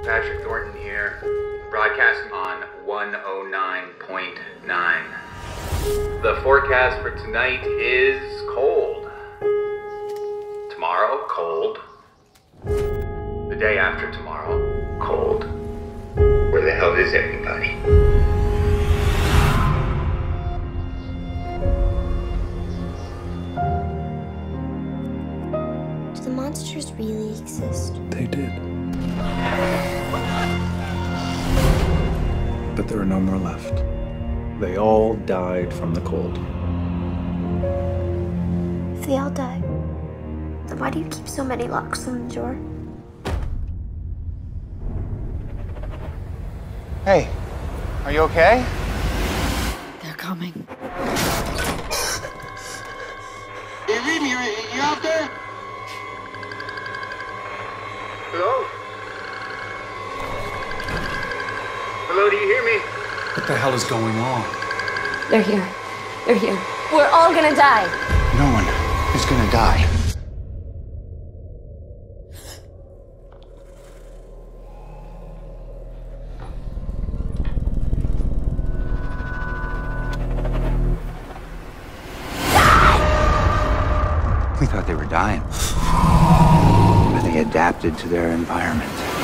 Patrick Thornton here, broadcasting on 109.9. The forecast for tonight is cold. Tomorrow, cold. The day after tomorrow, cold. Where the hell is everybody? Do the monsters really exist? They did. But there are no more left. They all died from the cold. If they all die, then why do you keep so many locks on the door? Hey, are you okay? They're coming. Hey, Reem, you out there? Hello? Hello, do you hear me? What the hell is going on? They're here. They're here. We're all gonna die. No one is gonna die. We thought they were dying. But they adapted to their environment.